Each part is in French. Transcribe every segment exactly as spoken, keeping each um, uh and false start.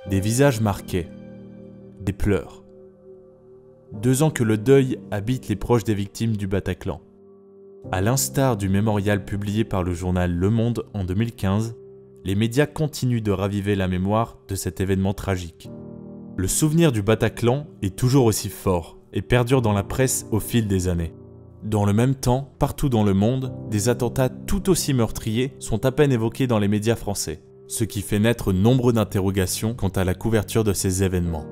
Des visages marqués, des pleurs. Deux ans que le deuil habite les proches des victimes du Bataclan. À l'instar du mémorial publié par le journal Le Monde en deux mille quinze, les médias continuent de raviver la mémoire de cet événement tragique. Le souvenir du Bataclan est toujours aussi fort et perdure dans la presse au fil des années. Dans le même temps, partout dans le monde, des attentats tout aussi meurtriers sont à peine évoqués dans les médias français, ce qui fait naître nombre d'interrogations quant à la couverture de ces événements.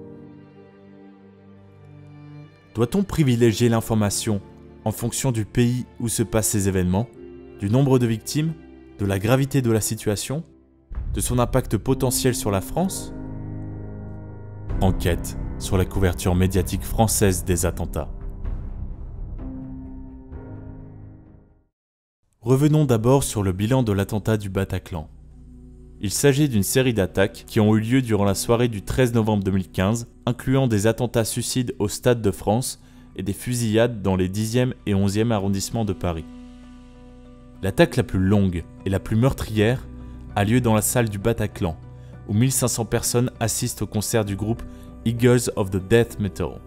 Doit-on privilégier l'information en fonction du pays où se passent ces événements, du nombre de victimes, de la gravité de la situation, de son impact potentiel sur la France? Enquête sur la couverture médiatique française des attentats. Revenons d'abord sur le bilan de l'attentat du Bataclan. Il s'agit d'une série d'attaques qui ont eu lieu durant la soirée du treize novembre deux mille quinze, incluant des attentats suicides au Stade de France et des fusillades dans les dixième et onzième arrondissements de Paris. L'attaque la plus longue et la plus meurtrière a lieu dans la salle du Bataclan, où mille cinq cents personnes assistent au concert du groupe Eagles of the Death Metal.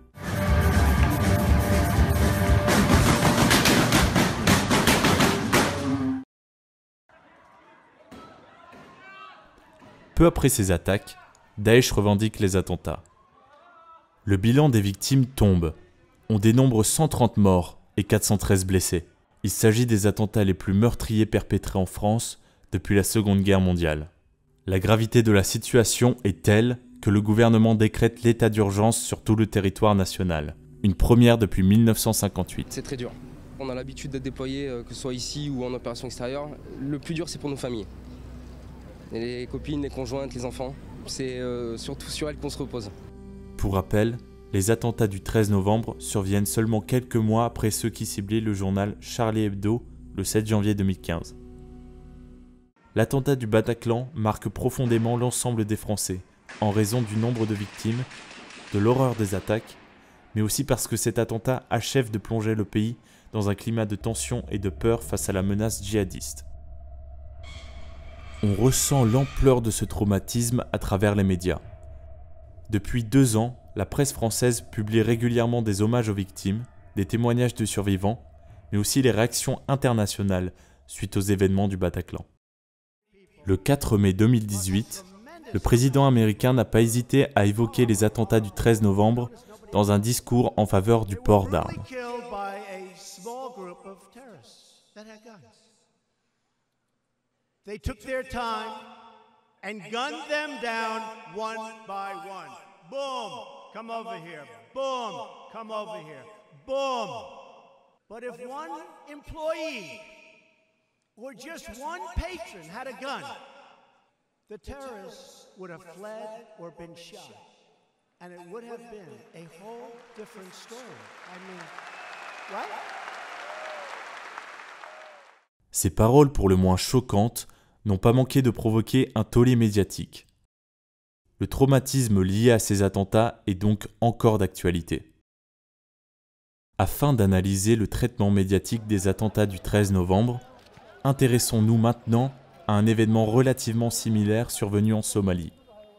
Peu après ces attaques, Daesh revendique les attentats. Le bilan des victimes tombe. On dénombre cent trente morts et quatre cent treize blessés. Il s'agit des attentats les plus meurtriers perpétrés en France depuis la Seconde Guerre mondiale. La gravité de la situation est telle que le gouvernement décrète l'état d'urgence sur tout le territoire national. Une première depuis mille neuf cent cinquante-huit. C'est très dur. On a l'habitude d'être déployés, que ce soit ici ou en opération extérieure. Le plus dur, c'est pour nos familles. Et les copines, les conjointes, les enfants, c'est euh, surtout sur elles qu'on se repose. Pour rappel, les attentats du treize novembre surviennent seulement quelques mois après ceux qui ciblaient le journal Charlie Hebdo le sept janvier deux mille quinze. L'attentat du Bataclan marque profondément l'ensemble des Français, en raison du nombre de victimes, de l'horreur des attaques, mais aussi parce que cet attentat achève de plonger le pays dans un climat de tension et de peur face à la menace djihadiste. On ressent l'ampleur de ce traumatisme à travers les médias. Depuis deux ans, la presse française publie régulièrement des hommages aux victimes, des témoignages de survivants, mais aussi les réactions internationales suite aux événements du Bataclan. Le quatre mai deux mille dix-huit, le président américain n'a pas hésité à évoquer les attentats du treize novembre dans un discours en faveur du port d'armes. They took their time and gunned them down one by one. Boom, come over here. Boom, come over here. Boom. But if one employee or just one patron had a gun, the terrorists would have fled or been shot. And it would have been a whole different story. I mean, right? Ces paroles pour le moins choquantes n'ont pas manqué de provoquer un tollé médiatique. Le traumatisme lié à ces attentats est donc encore d'actualité. Afin d'analyser le traitement médiatique des attentats du treize novembre, intéressons-nous maintenant à un événement relativement similaire survenu en Somalie.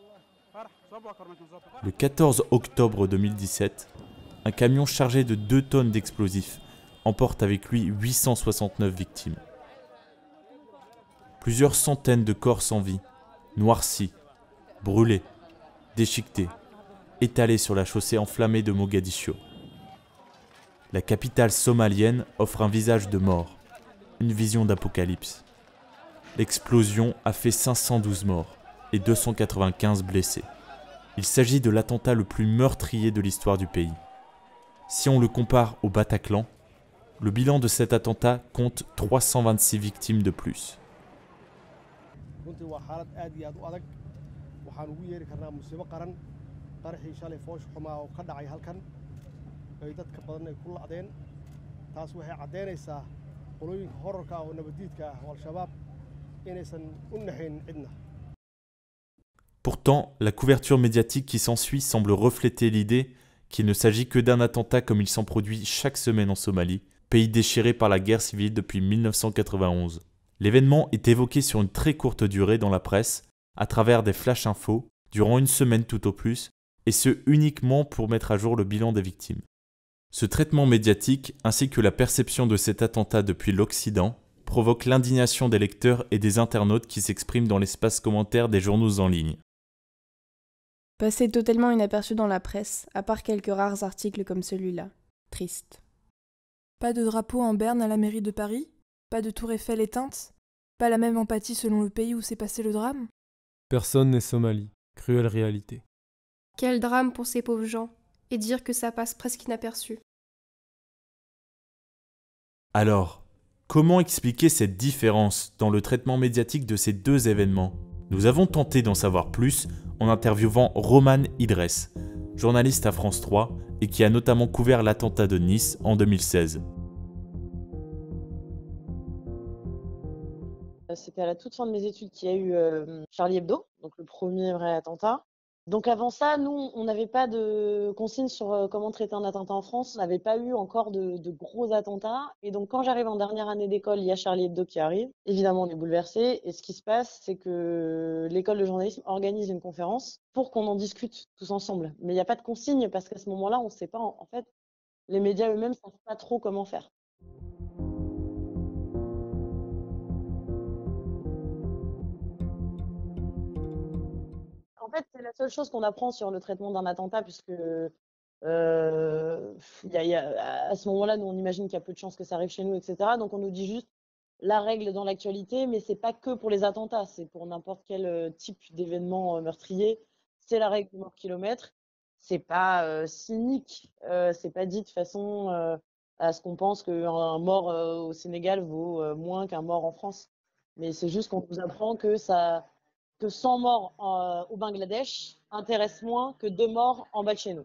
Le quatorze octobre deux mille dix-sept, un camion chargé de deux tonnes d'explosifs emporte avec lui huit cent soixante-neuf victimes. Plusieurs centaines de corps sans vie, noircis, brûlés, déchiquetés, étalés sur la chaussée enflammée de Mogadiscio. La capitale somalienne offre un visage de mort, une vision d'apocalypse. L'explosion a fait cinq cent douze morts et deux cent quatre-vingt-quinze blessés. Il s'agit de l'attentat le plus meurtrier de l'histoire du pays. Si on le compare au Bataclan, le bilan de cet attentat compte trois cent vingt-six victimes de plus. runtii waa xaalad aad iyo aad u adag waxaan ugu yeeri karnaa musiibo qaran qaraxii shalay foosh xumaa oo ka dhacay halkan ay dadka badan ay ku la'deen taas waxay caddeynaysaa qolooyinka horarka ah oo nabadiidka ah oo al-shabaab inaysan u naxayn cidna. Pourtant, la couverture médiatique qui s'ensuit semble refléter l'idée qu'il ne s'agit que d'un attentat comme il s'en produit chaque semaine en Somalie, pays déchiré par la guerre civile depuis mille neuf cent quatre-vingt-onze. L'événement est évoqué sur une très courte durée dans la presse, à travers des flash infos, durant une semaine tout au plus, et ce uniquement pour mettre à jour le bilan des victimes. Ce traitement médiatique, ainsi que la perception de cet attentat depuis l'Occident, provoque l'indignation des lecteurs et des internautes qui s'expriment dans l'espace commentaire des journaux en ligne. Passé totalement inaperçu dans la presse, à part quelques rares articles comme celui-là. Triste. Pas de drapeau en berne à la mairie de Paris? Pas de tour Eiffel éteinte? Pas la même empathie selon le pays où s'est passé le drame? Personne n'est Somalie. Cruelle réalité. Quel drame pour ces pauvres gens, et dire que ça passe presque inaperçu. Alors, comment expliquer cette différence dans le traitement médiatique de ces deux événements? Nous avons tenté d'en savoir plus en interviewant Roman Idress, journaliste à France trois et qui a notamment couvert l'attentat de Nice en deux mille seize. C'était à la toute fin de mes études qu'il y a eu euh, Charlie Hebdo, donc le premier vrai attentat. Donc avant ça, nous, on n'avait pas de consigne sur euh, comment traiter un attentat en France. On n'avait pas eu encore de, de gros attentats. Et donc quand j'arrive en dernière année d'école, il y a Charlie Hebdo qui arrive. Évidemment, on est bouleversé. Et ce qui se passe, c'est que l'école de journalisme organise une conférence pour qu'on en discute tous ensemble. Mais il n'y a pas de consigne parce qu'à ce moment-là, on ne sait pas. En, en fait, les médias eux-mêmes ne savent pas trop comment faire. En fait, c'est la seule chose qu'on apprend sur le traitement d'un attentat, puisque euh, y a, y a, à ce moment-là, nous, on imagine qu'il y a peu de chances que ça arrive chez nous, et cetera. Donc, on nous dit juste la règle dans l'actualité, mais c'est pas que pour les attentats, c'est pour n'importe quel type d'événement meurtrier. C'est la règle du mort kilomètre. C'est pas euh, cynique, euh, c'est pas dit de façon euh, à ce qu'on pense qu'un mort euh, au Sénégal vaut euh, moins qu'un mort en France. Mais c'est juste qu'on nous apprend que ça. que cent morts euh, au Bangladesh intéressent moins que deux morts en bas de chez nous.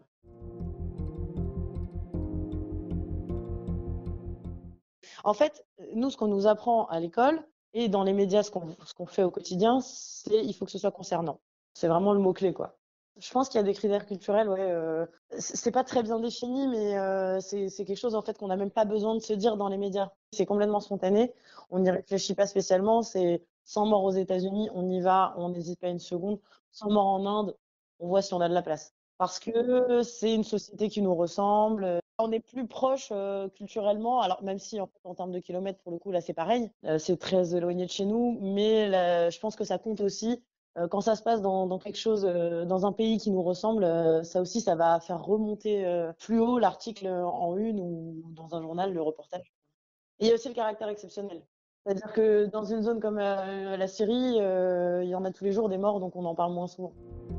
En fait, nous, ce qu'on nous apprend à l'école et dans les médias, ce qu'on ce qu'on fait au quotidien, c'est il faut que ce soit concernant. C'est vraiment le mot-clé, quoi. Je pense qu'il y a des critères culturels, ouais. Euh, c'est pas très bien défini, mais euh, c'est quelque chose en fait qu'on n'a même pas besoin de se dire dans les médias. C'est complètement spontané. On n'y réfléchit pas spécialement. C'est cent morts aux États-Unis, on y va, on n'hésite pas une seconde. cent morts en Inde, on voit si on a de la place. Parce que c'est une société qui nous ressemble. On est plus proche euh, culturellement, alors même si en, fait, en termes de kilomètres, pour le coup, là c'est pareil. Euh, c'est très éloigné de chez nous, mais là, je pense que ça compte aussi. Euh, quand ça se passe dans, dans quelque chose, euh, dans un pays qui nous ressemble, euh, ça aussi, ça va faire remonter euh, plus haut l'article en une ou dans un journal, le reportage. Et il y a aussi le caractère exceptionnel. C'est-à-dire que dans une zone comme euh, la Syrie, euh, il y en a tous les jours des morts, donc on en parle moins souvent.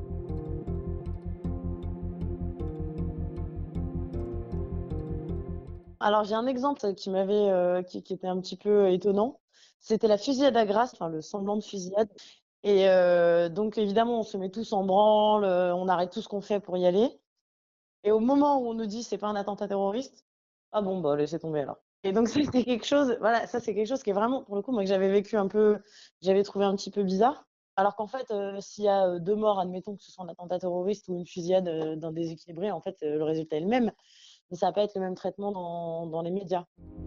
Alors j'ai un exemple qui m'avait, euh, qui, qui était un petit peu étonnant. C'était la fusillade à Grasse, enfin le semblant de fusillade. Et euh, donc évidemment, on se met tous en branle, on arrête tout ce qu'on fait pour y aller. Et au moment où on nous dit c'est pas un attentat terroriste, ah bon bah laissez tomber alors. Et donc ça c'est quelque chose, voilà, ça c'est quelque chose qui est vraiment, pour le coup, moi que j'avais vécu un peu, j'avais trouvé un petit peu bizarre. Alors qu'en fait, euh, s'il y a deux morts, admettons que ce soit un attentat terroriste ou une fusillade euh, d'un déséquilibré, en fait, euh, le résultat est le même, mais ça va pas être le même traitement dans, dans les médias.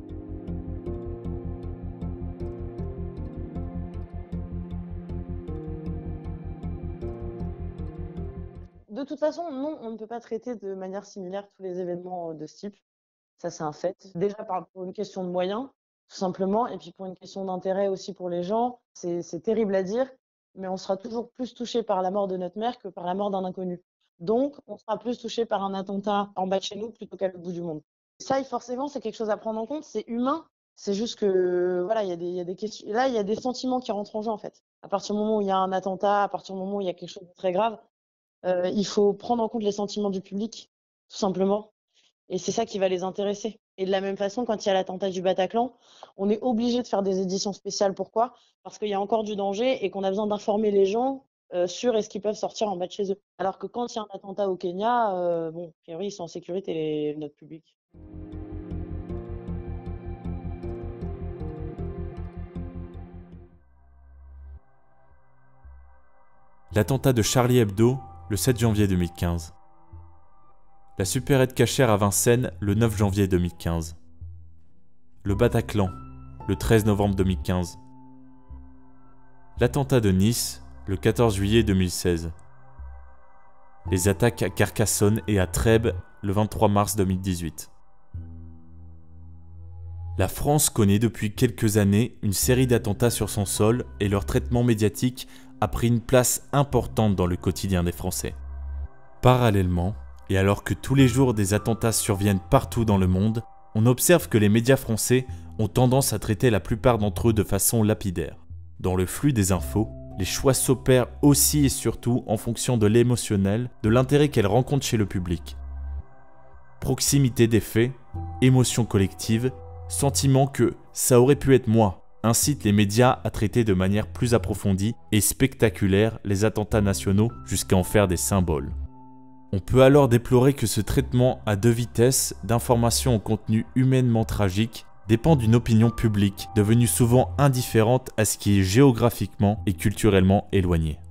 De toute façon, non, on ne peut pas traiter de manière similaire tous les événements de ce type. Ça, c'est un fait. Déjà pour une question de moyens, tout simplement, et puis pour une question d'intérêt aussi pour les gens. C'est terrible à dire, mais on sera toujours plus touché par la mort de notre mère que par la mort d'un inconnu. Donc, on sera plus touché par un attentat en bas de chez nous plutôt qu'à l'autre bout du monde. Ça, forcément, c'est quelque chose à prendre en compte. C'est humain. C'est juste que, voilà, il y a des, il y a des questions. Là, il y a des sentiments qui rentrent en jeu, en fait. À partir du moment où il y a un attentat, à partir du moment où il y a quelque chose de très grave, euh, il faut prendre en compte les sentiments du public, tout simplement. Et c'est ça qui va les intéresser. Et de la même façon, quand il y a l'attentat du Bataclan, on est obligé de faire des éditions spéciales. Pourquoi? Parce qu'il y a encore du danger et qu'on a besoin d'informer les gens euh, sur est-ce qu'ils peuvent sortir en bas de chez eux. Alors que quand il y a un attentat au Kenya, euh, bon, a priori, ils sont en sécurité, les, notre public. L'attentat de Charlie Hebdo, le sept janvier deux mille quinze. La supérette cachère à Vincennes, le neuf janvier deux mille quinze. Le Bataclan, le treize novembre deux mille quinze. L'attentat de Nice, le quatorze juillet deux mille seize. les attaques à Carcassonne et à Trèbes le vingt-trois mars deux mille dix-huit. La France connaît depuis quelques années une série d'attentats sur son sol et leur traitement médiatique a pris une place importante dans le quotidien des Français. Parallèlement, et alors que tous les jours des attentats surviennent partout dans le monde, on observe que les médias français ont tendance à traiter la plupart d'entre eux de façon lapidaire. Dans le flux des infos, les choix s'opèrent aussi et surtout en fonction de l'émotionnel, de l'intérêt qu'elles rencontrent chez le public. Proximité des faits, émotion collective, sentiment que « ça aurait pu être moi » incite les médias à traiter de manière plus approfondie et spectaculaire les attentats nationaux jusqu'à en faire des symboles. On peut alors déplorer que ce traitement à deux vitesses d'informations au contenu humainement tragique dépend d'une opinion publique devenue souvent indifférente à ce qui est géographiquement et culturellement éloigné.